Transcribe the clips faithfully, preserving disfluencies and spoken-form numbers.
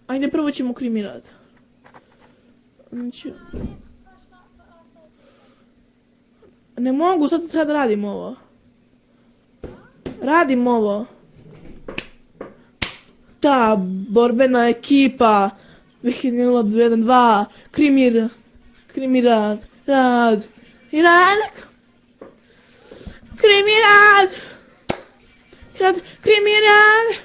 Ajde, prvo ćemo krimi rad. Znači... Ne mogu, sad, sad radim ovo. Radim ovo. Ta borbena ekipa. dve hiljade nula jedan dva. Krimi... Krimi rad. Rad. I rad. Krimi rad. Rad. Krimi rad.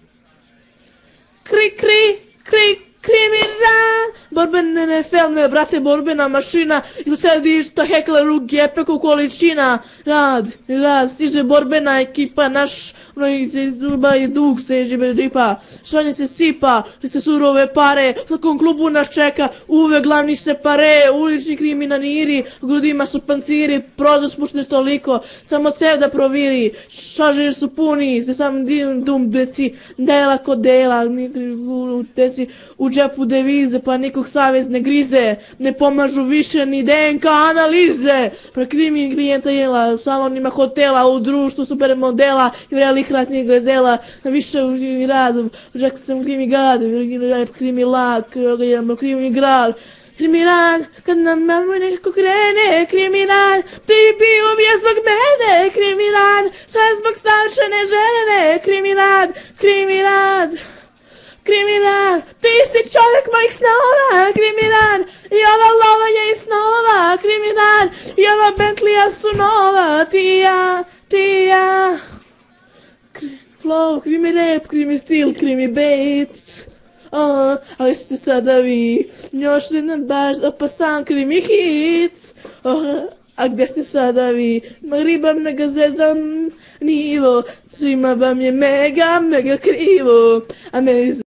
Kri, kri, kri, krimi rad. Borbena N F L, ne, brate, borbena mašina. I sedi šta hekler u gepeku količina. Rad, rad, stiže borbena ekipa, naš onaj zuba i dug seži bez džipa. Šanje se sipa, se surove pare, u svakom klubu nas čeka, uvek glavni se pare, ulični kriminaliri, grudima su panciri, prozor spušten toliko, samo cev da proviri, šažir su puni, se sam dim dum deci, dela ko dela, deci u džepu devize, pa nikog savez ne grize, ne pomažu više ni D N K analize, prekrimi klijenta jela, u salonima hotela, u društvu supermodela, i vrelih rasnih gazela, na više u rad, žak sam krimi gad, krimi lak, krimi grad, krimi rad, kad nam mamu nekako krene, krimi rad, ti bi ubija zbog mene, krimi rad, sve zbog savršene žene, krimi rad, krimi rad. Kriminal, ti si čovjek mojih snova, kriminal, i ova lova je iz snova, kriminal, i ova Bentlija su nova, ti i ja, ti i ja. Flow, krimi rap, krimi stil, krimi beats, uh, ali ste sada vi, još jedan baš, pa sam krimi hit, uh, a gdje ste sada vi, riba mega zvezda nivo, svima vam je mega, mega krivo, a meni